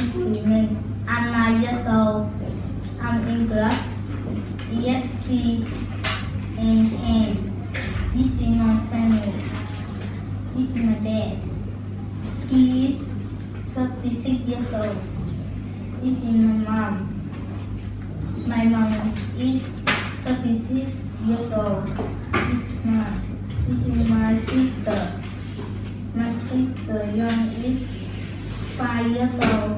evening. I'm 9 years old. I'm in class ESP and this is my family. This is my dad. He is 36 years old. This is my mom. My mom is 36 years old. This is my sister. My sister Young is 5 years old.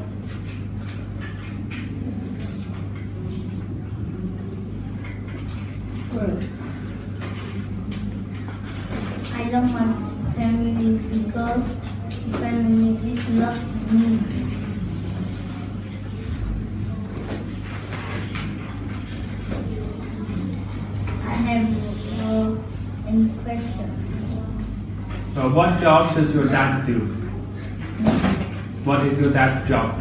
I love my family because family is love me. I have any question. What job does your dad do? What is your dad's job?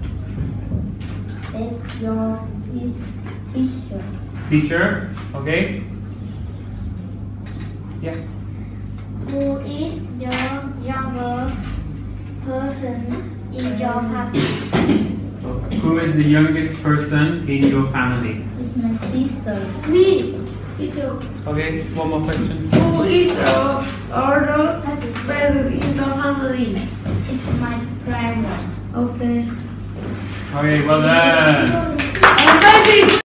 That job is teacher. Teacher, okay? Yeah. Who is your younger person in your family? Who is the youngest person in your family? It's my sister. Me. It's Okay, one more question. Who is the older person in the family? It's my brother. Okay. Okay, well done.